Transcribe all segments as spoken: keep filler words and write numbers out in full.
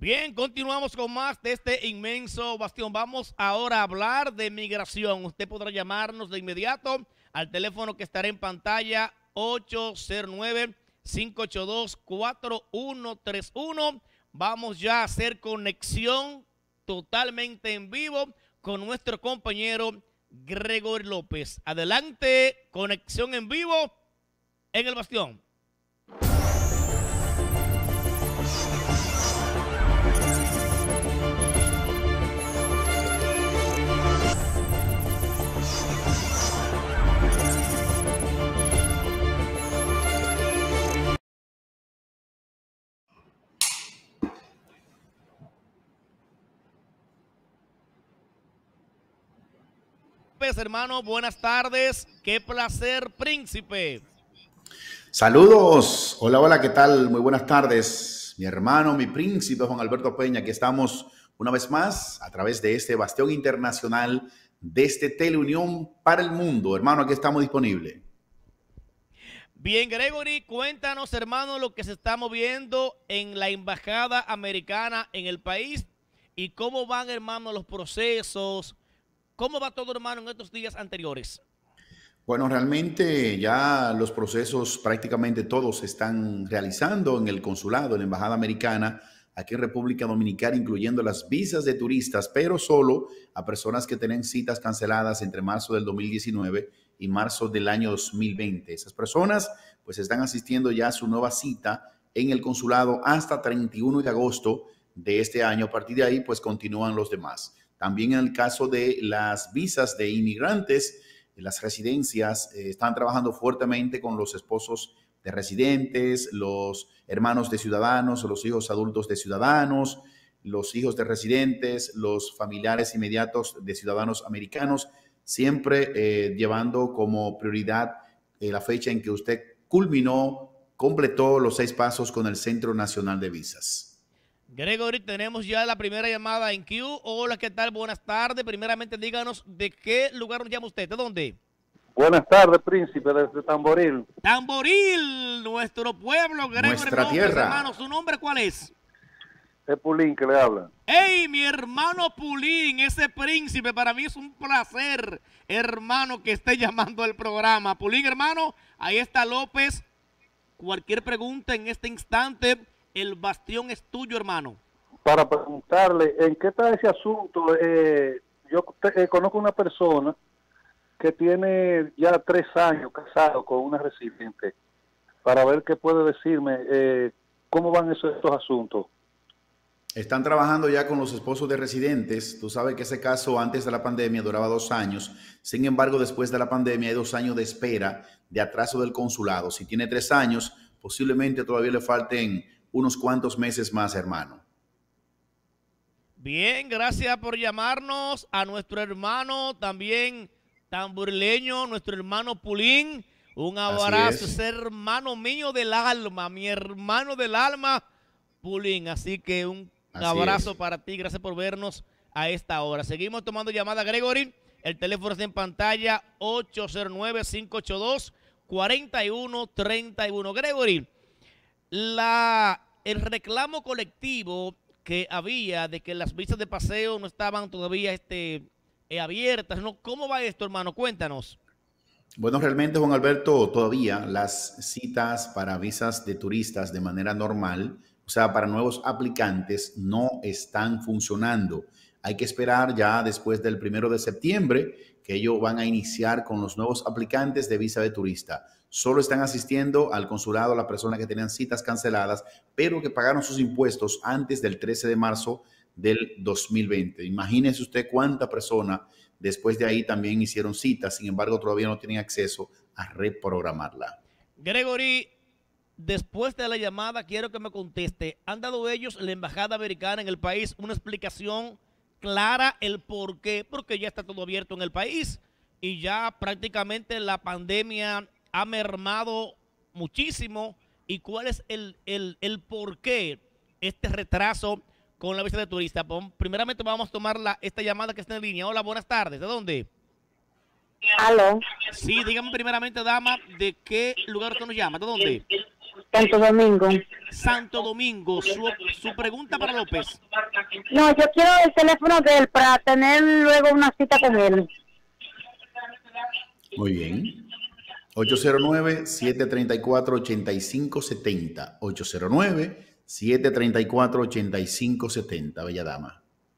Bien, continuamos con más de este inmenso bastión. Vamos ahora a hablar de migración. Usted podrá llamarnos de inmediato al teléfono que estará en pantalla ocho cero nueve, cinco ocho dos, cuatro uno tres uno. Vamos ya a hacer conexión totalmente en vivo con nuestro compañero Gregory López. Adelante, conexión en vivo en el bastión. Hermano, buenas tardes. Qué placer, príncipe. Saludos. Hola, hola, ¿qué tal? Muy buenas tardes, mi hermano, mi príncipe Juan Alberto Peña. Aquí estamos una vez más a través de este bastión internacional de este Teleunión para el mundo. Hermano, aquí estamos disponibles. Bien, Gregory, cuéntanos, hermano, lo que se está moviendo en la embajada americana en el país y cómo van, hermano, los procesos. ¿Cómo va todo, hermano, en estos días anteriores? Bueno, realmente ya los procesos prácticamente todos se están realizando en el consulado, en la embajada americana, aquí en República Dominicana, incluyendo las visas de turistas, pero solo a personas que tienen citas canceladas entre marzo del dos mil diecinueve y marzo del año dos mil veinte. Esas personas pues están asistiendo ya a su nueva cita en el consulado hasta treinta y uno de agosto de este año. A partir de ahí pues continúan los demás. También en el caso de las visas de inmigrantes, las residencias eh, están trabajando fuertemente con los esposos de residentes, los hermanos de ciudadanos, los hijos adultos de ciudadanos, los hijos de residentes, los familiares inmediatos de ciudadanos americanos, siempre eh, llevando como prioridad eh, la fecha en que usted culminó, completó los seis pasos con el Centro Nacional de Visas. Gregory, tenemos ya la primera llamada en Q. Hola, ¿qué tal? Buenas tardes. Primeramente, díganos de qué lugar nos llama usted, ¿de dónde? Buenas tardes, príncipe, desde Tamboril. Tamboril, nuestro pueblo, Gregory Nuestra López, tierra. hermano. ¿Su nombre cuál es? Es Pulín que le habla. ¡Ey, mi hermano Pulín, ese príncipe! Para mí es un placer, hermano, que esté llamando al programa. Pulín, hermano, ahí está López. Cualquier pregunta en este instante, el bastión es tuyo, hermano. Para preguntarle, ¿en qué está ese asunto? Eh, yo te, eh, conozco una persona que tiene ya tres años casado con una residente, para ver qué puede decirme, eh, cómo van esos, estos asuntos. Están trabajando ya con los esposos de residentes. Tú sabes que ese caso antes de la pandemia duraba dos años. Sin embargo, después de la pandemia hay dos años de espera de atraso del consulado. Si tiene tres años, posiblemente todavía le falten unos cuantos meses más, hermano. Bien, gracias por llamarnos a nuestro hermano también tamborileño, nuestro hermano Pulín. Un abrazo, ese hermano mío del alma, mi hermano del alma, Pulín. Así que un Así abrazo es. para ti, gracias por vernos a esta hora. Seguimos tomando llamada, Gregory. El teléfono está en pantalla ocho cero nueve, cinco ocho dos, cuatro uno tres uno. Gregory, la, el reclamo colectivo que había de que las visas de paseo no estaban todavía este, eh, abiertas, ¿no? ¿Cómo va esto, hermano? Cuéntanos. Bueno, realmente, Juan Alberto, todavía las citas para visas de turistas de manera normal, o sea, para nuevos aplicantes, no están funcionando. Hay que esperar ya después del primero de septiembre que ellos van a iniciar con los nuevos aplicantes de visa de turista. Solo están asistiendo al consulado las personas que tenían citas canceladas, pero que pagaron sus impuestos antes del trece de marzo del dos mil veinte. Imagínese usted cuánta persona después de ahí también hicieron citas, sin embargo todavía no tienen acceso a reprogramarla. Gregory, después de la llamada quiero que me conteste, ¿han dado ellos, la embajada americana en el país, una explicación clara el por qué? Porque ya está todo abierto en el país y ya prácticamente la pandemia ha mermado muchísimo. ¿Y cuál es el, el, el por qué este retraso con la visa de turista? Primeramente vamos a tomar la, esta llamada que está en línea. Hola, buenas tardes. ¿De dónde? Aló. Sí, dígame primeramente, dama, ¿de qué lugar usted nos llama? ¿De dónde? Santo Domingo. Santo Domingo. Su, su pregunta para López. No, yo quiero el teléfono de él para tener luego una cita con él. Muy bien. ocho cero nueve, siete tres cuatro, ocho cinco siete cero. ocho cero nueve, siete tres cuatro, ocho cinco siete cero. Bella dama.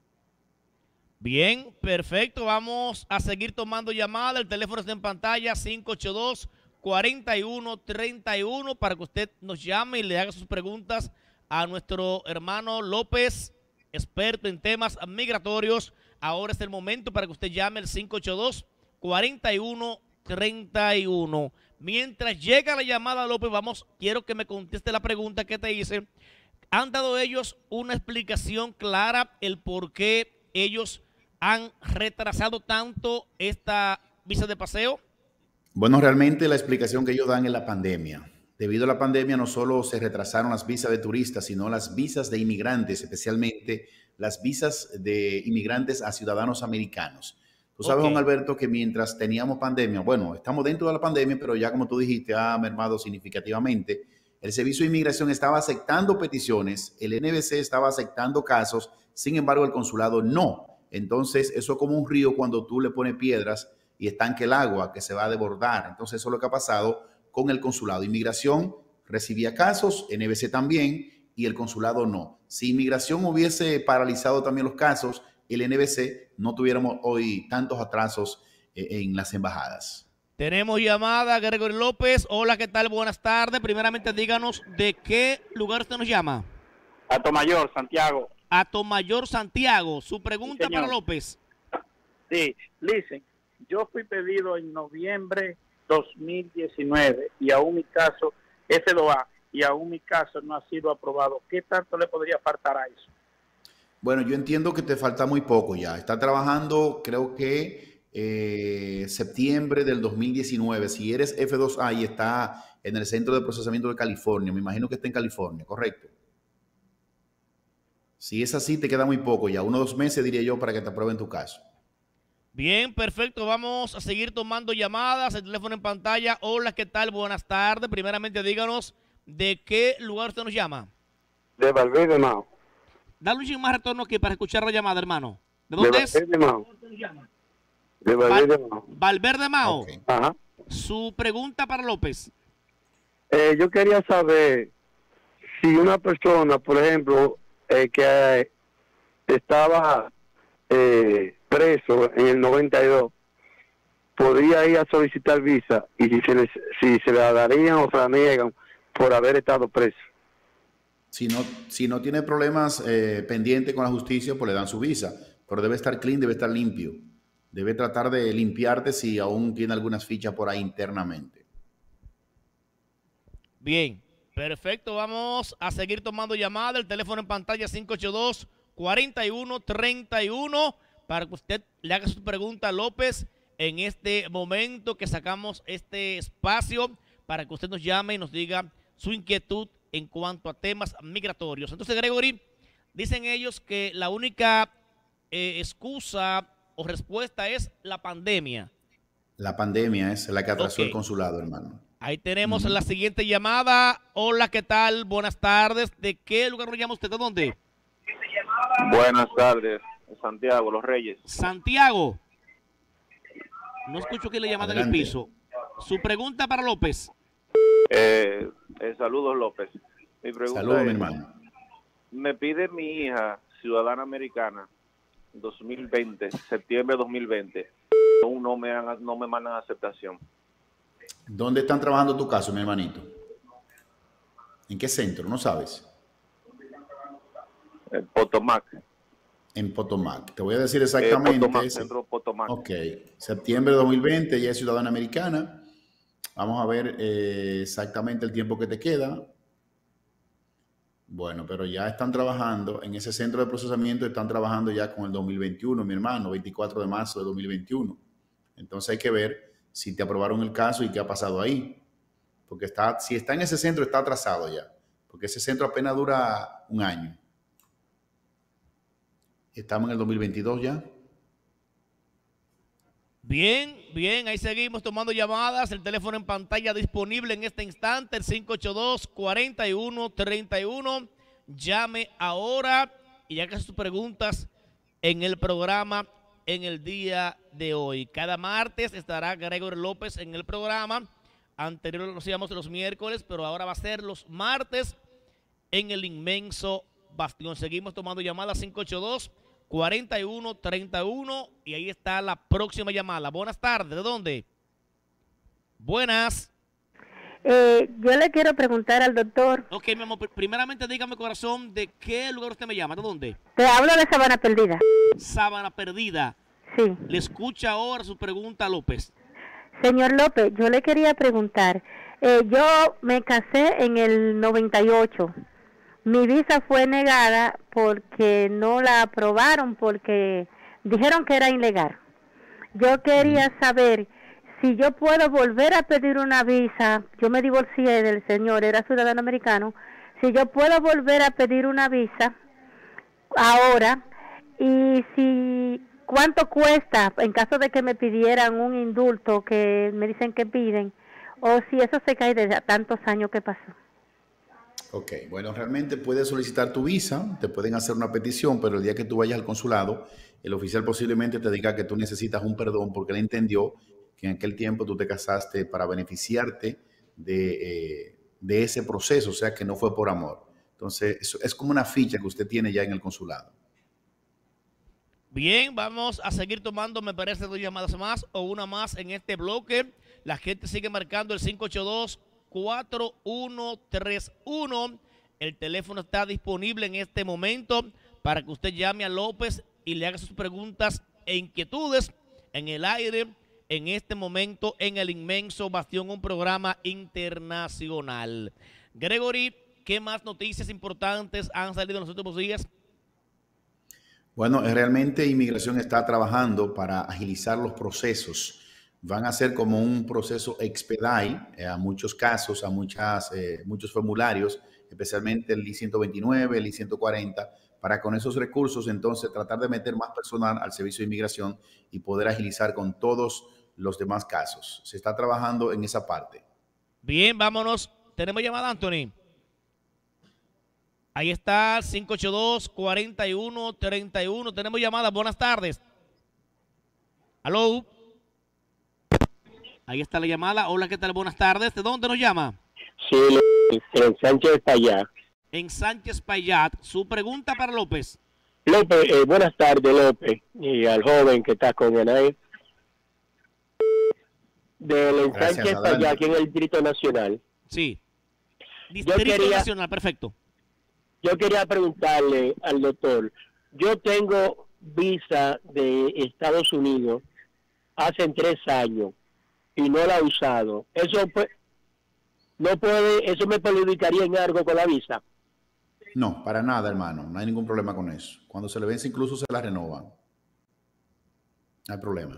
Bien, perfecto. Vamos a seguir tomando llamadas. El teléfono está en pantalla, cinco ocho dos, cuatro uno tres uno, para que usted nos llame y le haga sus preguntas a nuestro hermano López, experto en temas migratorios. Ahora es el momento para que usted llame al cinco ocho dos, cuatro uno tres uno. Mientras llega la llamada, López, vamos, quiero que me conteste la pregunta que te hice. ¿Han dado ellos una explicación clara el por qué ellos han retrasado tanto esta visa de paseo? Bueno, realmente la explicación que ellos dan es la pandemia. Debido a la pandemia no solo se retrasaron las visas de turistas, sino las visas de inmigrantes, especialmente las visas de inmigrantes a ciudadanos americanos. Tú sabes, okay, Juan Alberto, que mientras teníamos pandemia, bueno, estamos dentro de la pandemia, pero ya como tú dijiste, ha mermado significativamente. El Servicio de Inmigración estaba aceptando peticiones, el N B C estaba aceptando casos, sin embargo el consulado no. Entonces eso es como un río cuando tú le pones piedras y estanque el agua que se va a desbordar. Entonces eso es lo que ha pasado con el consulado. Inmigración recibía casos, N B C también, y el consulado no. Si Inmigración hubiese paralizado también los casos, el N B C, no tuviéramos hoy tantos atrasos eh, en las embajadas. Tenemos llamada, Gregory López. Hola, ¿qué tal? Buenas tardes. Primeramente, díganos de qué lugar usted nos llama. Atomayor, Santiago. Atomayor, Santiago. Su pregunta, sí, para López. Sí, listen, yo fui pedido en noviembre dos mil diecinueve y aún mi caso, F dos A, y aún mi caso no ha sido aprobado. ¿Qué tanto le podría faltar a eso? Bueno, yo entiendo que te falta muy poco ya. Está trabajando, creo que eh, septiembre del dos mil diecinueve. Si eres F dos A y está en el Centro de Procesamiento de California, me imagino que está en California, ¿correcto? Si es así, te queda muy poco ya. Uno o dos meses, diría yo, para que te aprueben tu caso. Bien, perfecto. Vamos a seguir tomando llamadas. El teléfono en pantalla. Hola, ¿qué tal? Buenas tardes. Primeramente, díganos de qué lugar usted nos llama. De Valverde, Mao. Dale un ching más retorno aquí para escuchar la llamada, hermano. ¿De dónde de es? Valverde, Mao. De Valverde, Val Mao. Valverde Mao. Okay. Ajá. Su pregunta para López. Eh, yo quería saber si una persona, por ejemplo, eh, que eh, estaba eh, preso en el noventa y dos, podría ir a solicitar visa y si se, les, si se la darían o se la niegan por haber estado preso. Si no, si no tiene problemas eh, pendientes con la justicia, pues le dan su visa. Pero debe estar clean, debe estar limpio. Debe tratar de limpiarte si aún tiene algunas fichas por ahí internamente. Bien, perfecto. Vamos a seguir tomando llamadas. El teléfono en pantalla cinco ocho dos, cuatro uno tres uno para que usted le haga su pregunta a López en este momento que sacamos este espacio para que usted nos llame y nos diga su inquietud en cuanto a temas migratorios. Entonces, Gregory, dicen ellos que la única eh, excusa o respuesta es la pandemia. La pandemia es la que atrasó Okay. el consulado, hermano. Ahí tenemos Uh-huh. la siguiente llamada. Hola, ¿qué tal? Buenas tardes. ¿De qué lugar nos llama usted? ¿De dónde? Buenas tardes, Santiago, Los Reyes. Santiago. No escucho que le llamada en el Adelante. piso. Su pregunta para López. Eh, eh, saludos, López. Mi pregunta Saludos, es, mi hermano. me pide mi hija, ciudadana americana, dos mil veinte, septiembre de dos mil veinte. Aún no me, han, no me mandan aceptación. ¿Dónde están trabajando tu caso, mi hermanito? ¿En qué centro? ¿No sabes? Eh, Potomac. En Potomac. Te voy a decir Eh, exactamente. Potomac, ese- centro Potomac. Ok. Septiembre de dos mil veinte, ella es ciudadana americana. Vamos a ver eh, exactamente el tiempo que te queda. Bueno, pero ya están trabajando en ese centro de procesamiento, están trabajando ya con el dos mil veintiuno, mi hermano, veinticuatro de marzo de dos mil veintiuno. Entonces hay que ver si te aprobaron el caso y qué ha pasado ahí. Porque está, si está en ese centro, está atrasado ya. Porque ese centro apenas dura un año. Estamos en el dos mil veintidós ya. Bien, bien, ahí seguimos tomando llamadas. El teléfono en pantalla disponible en este instante, el cinco ocho dos, cuatro uno tres uno. Llame ahora y haga sus preguntas en el programa en el día de hoy. Cada martes estará Gregory López en el programa. Anterior lo hacíamos los miércoles, pero ahora va a ser los martes en el inmenso Bastión. Seguimos tomando llamadas cinco ocho dos, cuatro uno tres uno y ahí está la próxima llamada. Buenas tardes, ¿de dónde? Buenas. Eh, yo le quiero preguntar al doctor. Ok, mi amor, primeramente dígame, corazón, ¿de qué lugar usted me llama? ¿De dónde? Te hablo de Sabana Perdida. Sabana Perdida. Sí. Le escucha ahora su pregunta, López. Señor López, yo le quería preguntar. Eh, yo me casé en el noventa y ocho. Mi visa fue negada porque no la aprobaron, porque dijeron que era ilegal. Yo quería saber si yo puedo volver a pedir una visa. Yo me divorcié del señor, era ciudadano americano. Si yo puedo volver a pedir una visa ahora, y si cuánto cuesta en caso de que me pidieran un indulto que me dicen que piden, o si eso se cae desde tantos años que pasó. Ok, bueno, realmente puedes solicitar tu visa, te pueden hacer una petición, pero el día que tú vayas al consulado, el oficial posiblemente te diga que tú necesitas un perdón porque él entendió que en aquel tiempo tú te casaste para beneficiarte de, eh, de ese proceso, o sea que no fue por amor. Entonces, eso es como una ficha que usted tiene ya en el consulado. Bien, vamos a seguir tomando, me parece, dos llamadas más o una más en este bloque. La gente sigue marcando el cinco ocho dos, cuatro uno tres uno. El teléfono está disponible en este momento para que usted llame a López y le haga sus preguntas e inquietudes en el aire en este momento en el inmenso Bastión, un programa internacional. Gregory, ¿qué más noticias importantes han salido en los últimos días? Bueno, realmente Inmigración está trabajando para agilizar los procesos. Van a ser como un proceso expedite eh, a muchos casos, a muchas, eh, muchos formularios, especialmente el I ciento veintinueve, el I ciento cuarenta, para con esos recursos entonces tratar de meter más personal al servicio de inmigración y poder agilizar con todos los demás casos. Se está trabajando en esa parte. Bien, vámonos. Tenemos llamada, Anthony. Ahí está, cinco ocho dos, cuatro uno tres uno. Tenemos llamada. Buenas tardes. Aló. Ahí está la llamada. Hola, ¿qué tal? Buenas tardes. ¿De dónde nos llama? Sí, en Sánchez Payat. En Sánchez Payat. Su pregunta para López. López, eh, buenas tardes, López. Y al joven que está con él. Del Sánchez Payat, aquí en el Distrito Nacional. Sí. Distrito quería, Nacional, perfecto. Yo quería preguntarle al doctor. Yo tengo visa de Estados Unidos hace tres años y no la he usado. Eso pues, no puede, eso me perjudicaría en algo con la visa. No, para nada, hermano. No hay ningún problema con eso. Cuando se le vence, incluso se la renovan. No hay problema.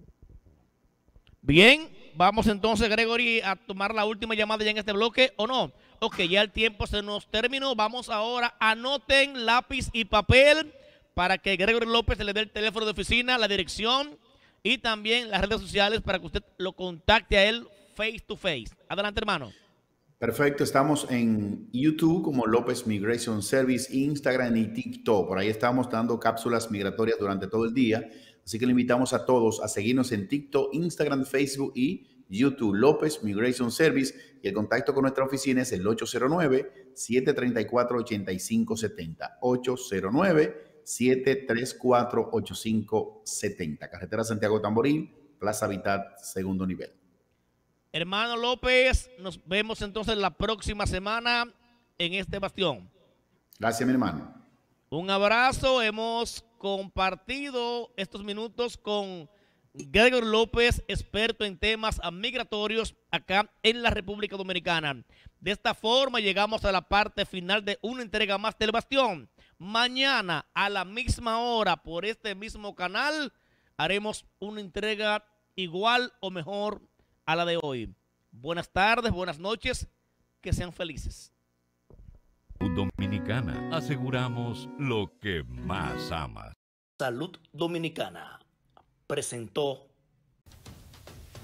Bien, vamos entonces, Gregory, a tomar la última llamada ya en este bloque, ¿o no? Ok, ya el tiempo se nos terminó. Vamos ahora, anoten lápiz y papel para que Gregory López le dé el teléfono de oficina, la dirección y también las redes sociales para que usted lo contacte a él face to face. Adelante, hermano. Perfecto, estamos en YouTube como López Migration Service, Instagram y TikTok. Por ahí estamos dando cápsulas migratorias durante todo el día. Así que le invitamos a todos a seguirnos en TikTok, Instagram, Facebook y YouTube, López Migration Service. Y el contacto con nuestra oficina es el ocho cero nueve, siete tres cuatro, ocho cinco siete cero. ocho cero nueve, siete tres cuatro, ocho cinco siete cero. Carretera Santiago Tamboril, Plaza Habitat, segundo nivel. Hermano López, nos vemos entonces la próxima semana en este Bastión. Gracias, mi hermano. Un abrazo. Hemos compartido estos minutos con Gregory López, experto en temas migratorios acá en la República Dominicana. De esta forma llegamos a la parte final de una entrega más del Bastión. Mañana a la misma hora por este mismo canal haremos una entrega igual o mejor a la de hoy. Buenas tardes, buenas noches, que sean felices. Dominicana, aseguramos lo que más amas. Salud Dominicana presentó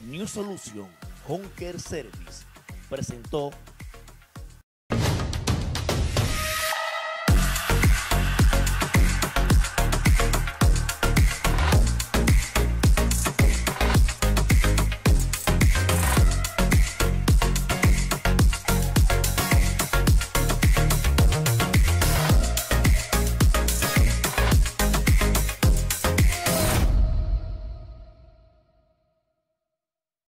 New Solution Home Care Service presentó